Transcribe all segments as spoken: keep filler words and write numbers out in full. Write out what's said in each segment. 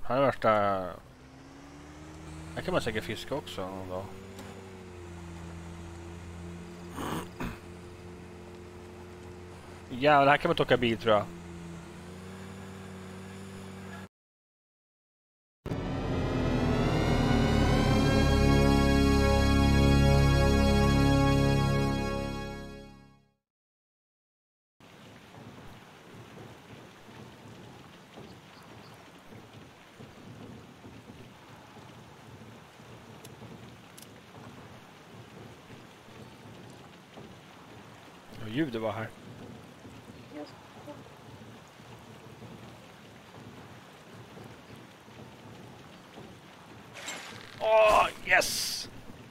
Här är värsta... Här kan man säkert fiska också någon dag. Jävlar, här kan man inte åka bil tror jag. Ljudet var här. Åh, oh, yes!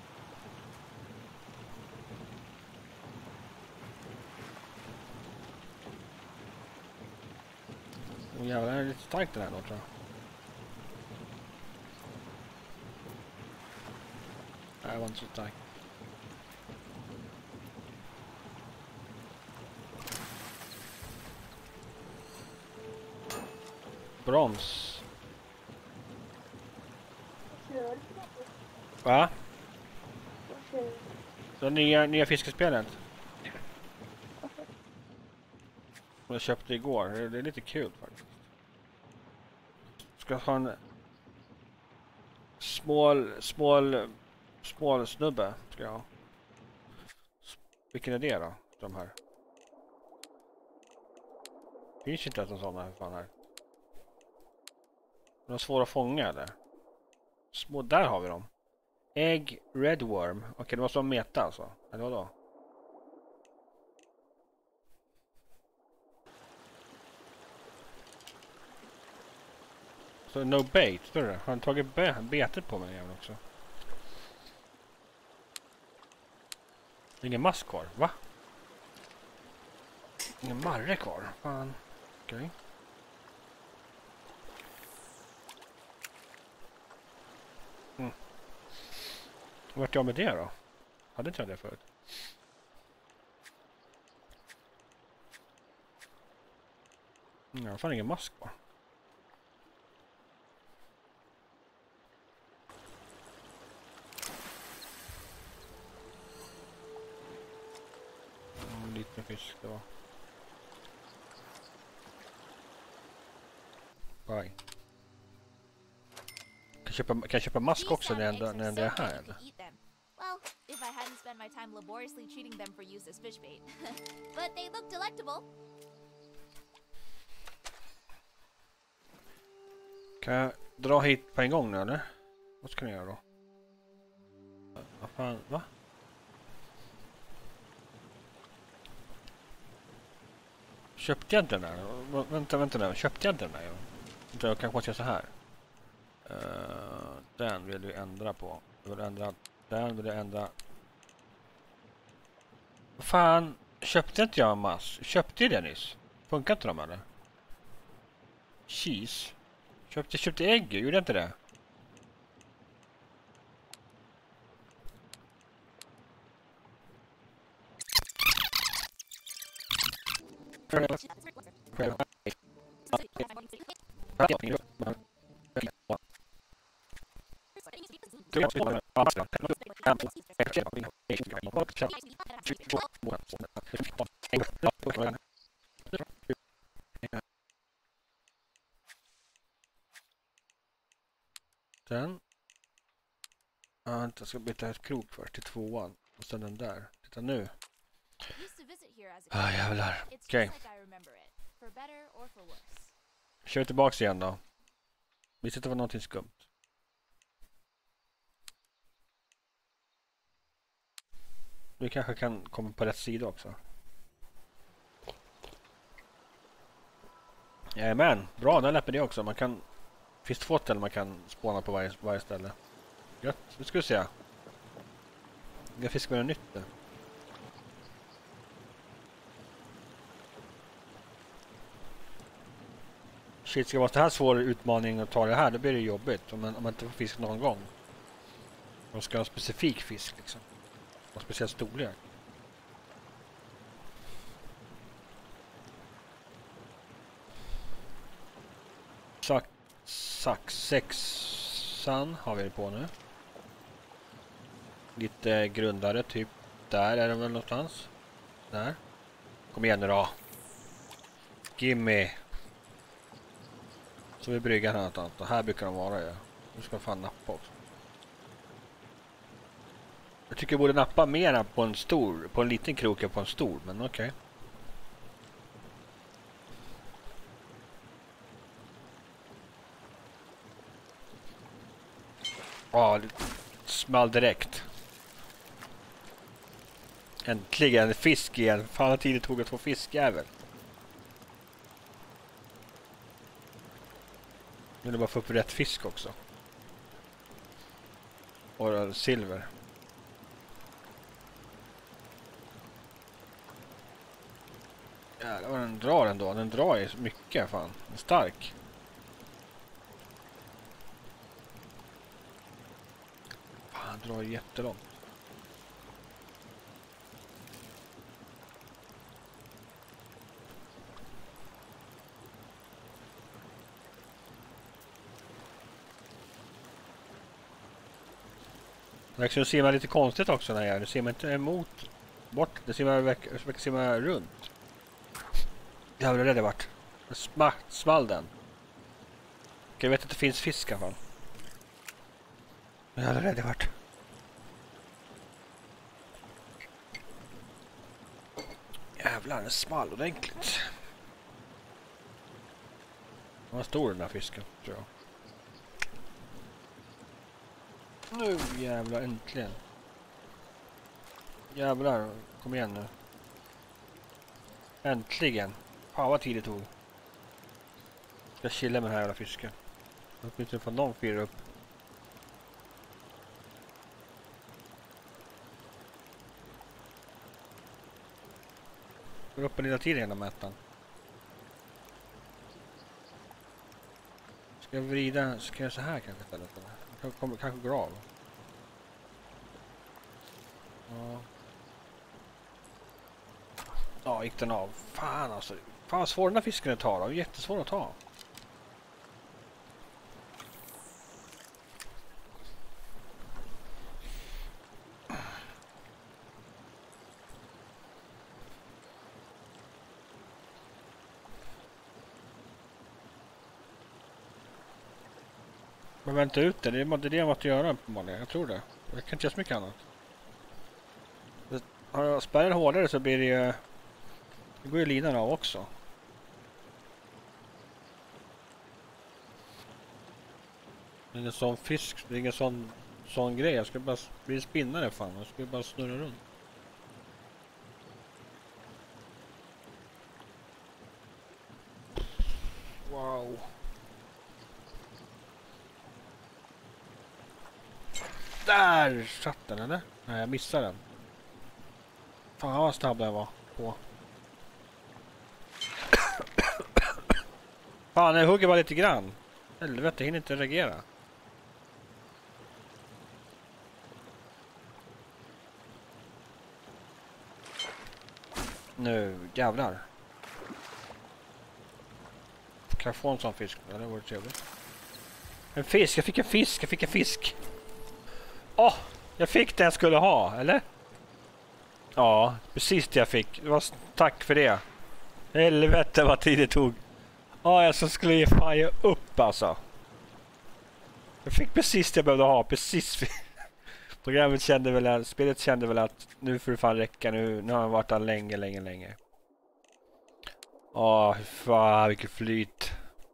Åh oh, jävlar, det är lite starkt den här då tror jag. Nej, det var inte så starkt. Broms. Va? Så nya, nya fiskespelet. Jag köpte igår. Det är lite kul faktiskt. Ska ha en smål, smål, smål snubbe ska jag ha. Vilken är det då? De här. Finns inte att en sån här fan här. De är svåra att fånga eller? Små, där har vi dem. Egg redworm. Okej, det måste vara meta alltså. Eller vadå? Så no bait, står det? Har han tagit be betet på mig igen också? Ingen mask kvar, va? Ingen marre kvar, fan. Okej. Okay. Mm. Vart jag med det då? Hade inte jag det förut? Mm, jag har fan ingen mask kvar. Mm, lite fisk då. Bye. Kan jag köpa, kan jag köpa mask också när jag, när jag är här eller? Well, if I hadn't spent my time laboriously treating them for use as fish bait. But they look delectable. Kan jag dra hit på en gång nu eller? Vad ska ni göra då? Vad fan, va? Köpte jag den där? Vänta, vänta nu. Köpte jag den där? Jag kanske måste göra så här. Uh, den vill vi ändra på. Jag vill ändra. Den vill jag ändra. Vad fan? Köpte inte jag en mass? Köpte jag det nyss? Funkar inte de eller? Cheese. Köpte, köpte ägg, gjorde jag inte det? Den. Ja, jag ska byta ett krok först till tvåan. Och sen den där. Titta nu. Ah, jävlar. Okej. Okay. Kör tillbaks igen då. Vi sitter på någonting skumt. Du kanske kan komma på rätt sida också. Jajamän, bra, där läpper det också. Man kan... Finns två ställen man kan spåna på varje, varje ställe. Gött, nu ska vi se. Jag fiskar med nytt nu. Shit, ska det vara så här svår utmaning att ta det här, då blir det jobbigt. Om man, om man inte får fisk någon gång. Man ska ha specifik fisk liksom. Och speciell storlek. Exakt. sax sexan har vi på nu. Lite grundare, typ där är den väl någonstans. Där. Kom igen nu då. Gimme. Så vi bryggar här någonstans. Och här brukar de vara, ja. Nu ska fan nappa också. Jag tycker jag borde nappa mer på en stor, på en liten krok än på en stor, men okej. Okay. Ja, det small direkt. Äntligen fisk igen. Fan vad tidigt tog att få fiskjävel. Nu är det bara få upp rätt fisk också. Och silver. Ja, den drar ändå. Den drar ju mycket, fan. Den är stark. Fan, den drar jättelångt. Det ser man lite konstigt också när jag gör. Det ser man inte emot bort. Det ser man verkar simma runt. Jävlar det det vart. Det sma, small den. Jag vet att det finns fisk i alla fall. Jävlar det det vart. Jävlar, den small ordentligt. Den var stor den här fisken, tror jag. Nu jävlar, äntligen. Jävlar, kom igen nu. Äntligen. Fan vad tid det tog. Jag chillar med den här jävla fisken. Jag vet inte om de firar upp. Går upp en lilla tid genom mätaren. Ska jag vrida, ska jag så här kanske istället? Jag kommer kanske gå av. Ja. Ja, gick den av. Fan alltså. Fan vad svår den här fisken att ta då. Jättesvår att ta. Men vänta ut det. Det är det jag måste göra uppenbarligen. Jag tror det. Jag kan inte göra så mycket annat. Har jag spärren hårdare så blir det ju... Det går ju linan av också. Det är en sån fisk. Det är ingen sån, sån grej. Jag ska bara bli spinnare fan. Jag ska bara snurra runt. Wow. Där satt den eller? Nej, jag missade den. Fan vad snabb jag var på. Fan, jag hugger bara lite grann. Helvete, jag hinner inte reagera. Nu, jävlar. Kan jag få en sån fisk? Ja, det vore trevligt. En fisk, jag fick en fisk, jag fick en fisk. Åh, oh, jag fick det jag skulle ha, eller? Ja, precis det jag fick. Det var, tack för det. Helvete vad tid det tog. Ja, jag så skulle ge fan upp alltså. Jag fick precis det jag behövde ha, precis. Programmet kände väl, spelet kände väl att nu får det fan räcka, nu, nu har jag varit där länge, länge, länge. Åh, fan vilket flyt.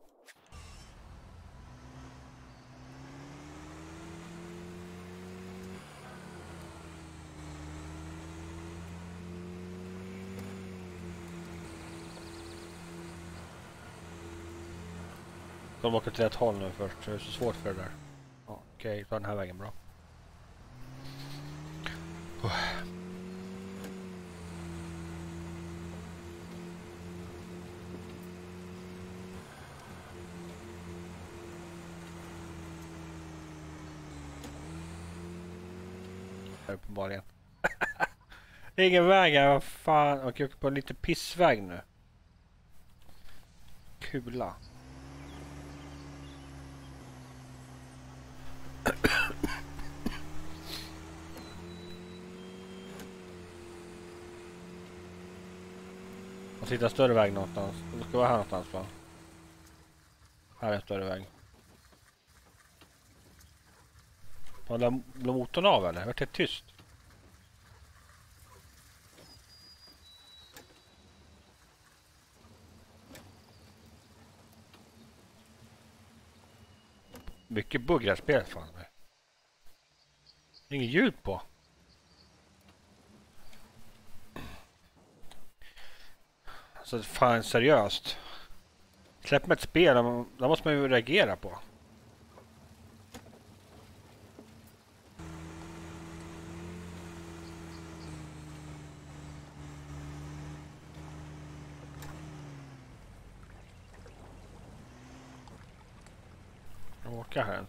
De åker till rätt håll nu först, så det är så svårt för det där. Ja, okej, okay, ta den här vägen bra. Oh. Uppenbarligen. Ingen väg här, vad fan. Okej, jag åker på en lite pissväg nu. Kula. Och sitta en större väg någonstans. Det ska vara här någonstans va? Här är en större väg. Var det motorn av eller? Vart det tyst? Mycket bugg i spelet fan. Inget ljud på. Så fan seriöst. Släpp mig ett spel, då måste man ju reagera på. Åka här.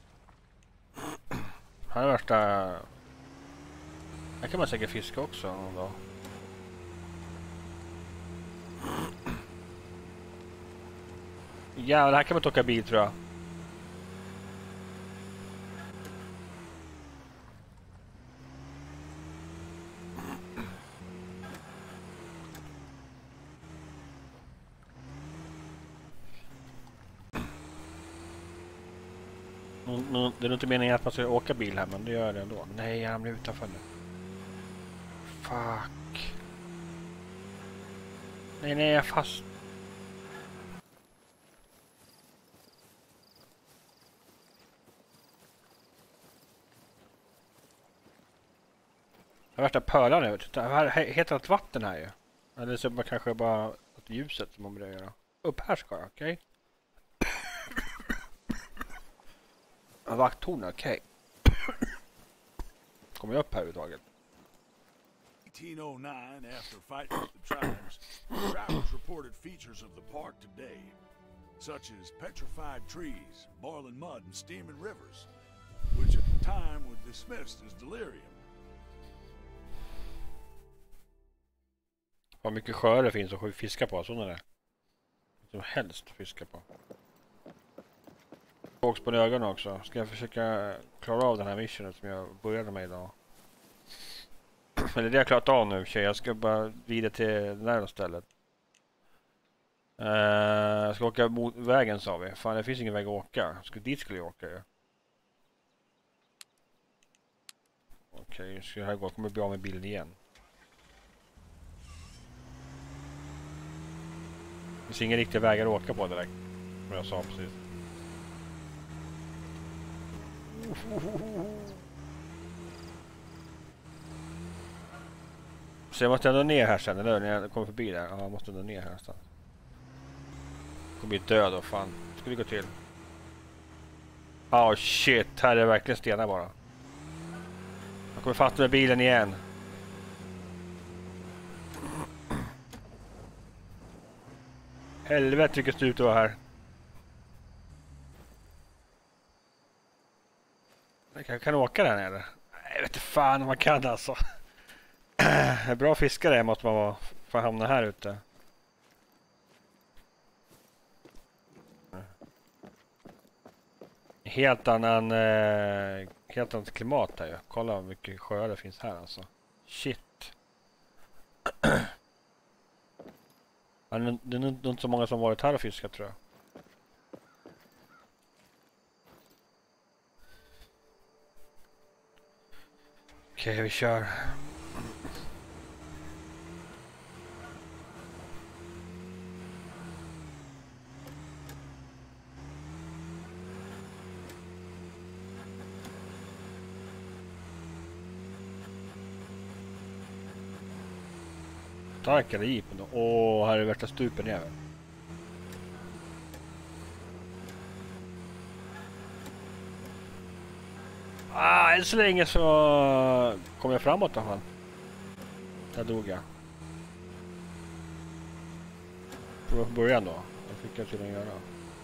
Här är värsta... Här kan man säkert fiska också någon dag. Ja, här kan man inte åka bil tror jag. Det är inte meningen att man ska åka bil här, men det gör det ändå. Nej, jag ramlar utanför nu. Fuck. Nej, nej, jag är fast. Det värsta pölar nu. Det här heter ett vatten här ju. Eller så är det kanske bara ett ljuset som man börjar göra. Upp här ska jag, okej? Okay? Vakttorn, okej. Okay. Kommer jag upp här överhuvudtaget? eighteen oh nine, after fighting with the tribes, travelers reported features of the park today, such as petrified trees, boiling mud, and steaming rivers, which at the time were dismissed as delirium. Vad mycket sjöar det finns att fiska på, sådana där. Som helst att fiska på. Åks på ögonen också. Ska jag försöka klara av den här missionen som jag började med idag. Men det är det jag klarat av nu, tjej. Jag ska bara vidare till det här stället. Uh, jag ska åka mot vägen, sa vi. Fan, det finns ingen väg att åka. Ska, dit skulle jag åka, ja. Okej, okay, så här går. Kommer bli av med bilen igen. Det finns inga riktiga vägar att åka på direkt. Som jag sa precis. Så jag måste ändå ner här sen, eller när jag kommer förbi där. Ja, jag måste ändå ner här någonstans. Jag kommer bli död och fan. Det skulle gå till. Oh shit, här är det verkligen stenar bara. Jag kommer fatta med bilen igen. Helvete vilket slut det var här. Jag kan åka där nere. Jag vet inte fan om man kan alltså. Bra fiskare måste man vara för att hamna här ute. Helt annan eh, helt annat klimat här ju. Kolla hur mycket sjöar det finns här alltså. Shit. Det är nog inte så många som varit här och fiskat tror jag. Okej, okay, vi kör. Starkare jeepen då. Åh, här är värsta stupen även. Ah, än så länge så kommer jag framåt i alla fall. Där dog jag. Prova på början då. Det fick jag tydligen göra.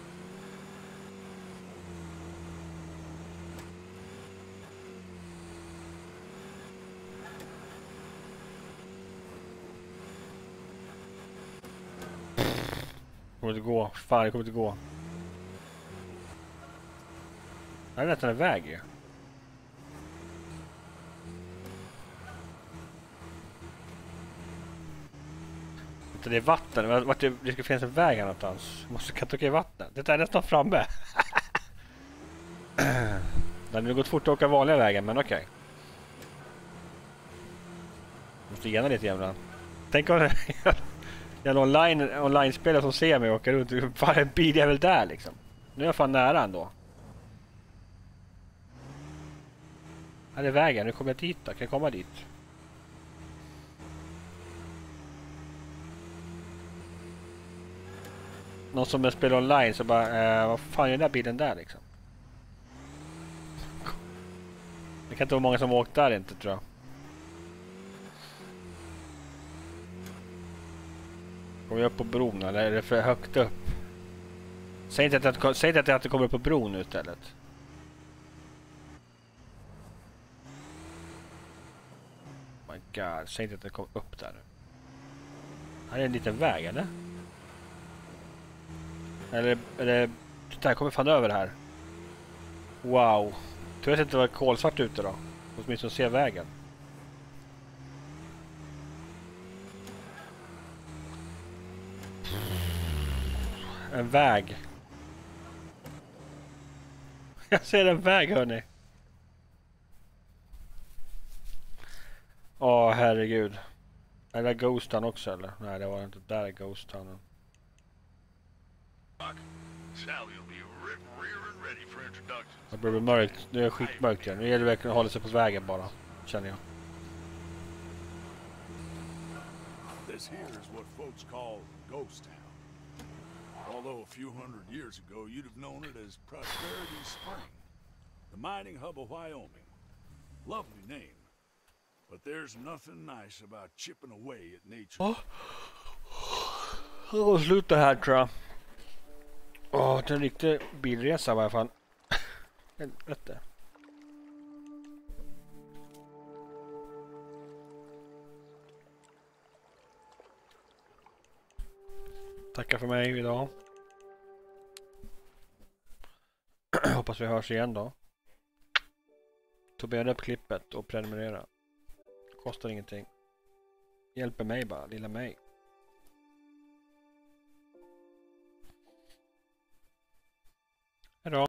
Det kommer inte gå. Fan, det kommer inte gå. Det är nästan en väg ju. Vänta, det är vatten. Vart det, det ska finnas en väg här någonstans. Måste kan åka i vatten. Det är nästan framme. Det hade gått fort att åka vanliga vägen, men okej. Okay. Måste gena lite jävla. Tänk om det är en online, online-spelare som ser mig och åker runt. Fan, en bil är väl där liksom. Nu är jag fan nära ändå. Här är vägen, nu kommer jag dit då. Kan jag komma dit? Någon som spelar online så bara, eh, vad fan är den där bilen där liksom? Det kan inte vara många som åkt där inte, tror jag. Kommer jag upp på bron eller är det för högt upp? Säg inte att jag, säg inte att jag inte kommer upp på bron nu istället. Oh my god, säg inte att jag kommer upp där nu. Här är en liten väg, eller? Eller, eller titta, jag kommer fan över här. Wow. Tur att det inte var kolsvart ute då. Åtminstone se vägen. En väg. Jag ser en väg, hörni. Åh, herregud. Är det Ghost Town också, eller? Nej, det var inte. Där är Ghost Town. Det blir mörkt. Nu är det skitmörkt igen. Nu gäller det verkligen att hålla sig på vägen bara, känner jag. This here is what folks call Ghost Town. Although a few hundred years ago you'd have known it as Prosperity Spring, the mining hub of Wyoming. Lovely name, but there's nothing nice about chipping away at nature. Åh, oh. Sluta här, tror jag. Åh, oh, det är en riktig bilresa i alla fall. Helvete. Tackar för mig idag. Hoppas vi hörs igen då. Tobbe upp klippet och prenumerera. Kostar ingenting. Hjälper mig bara, lilla mig.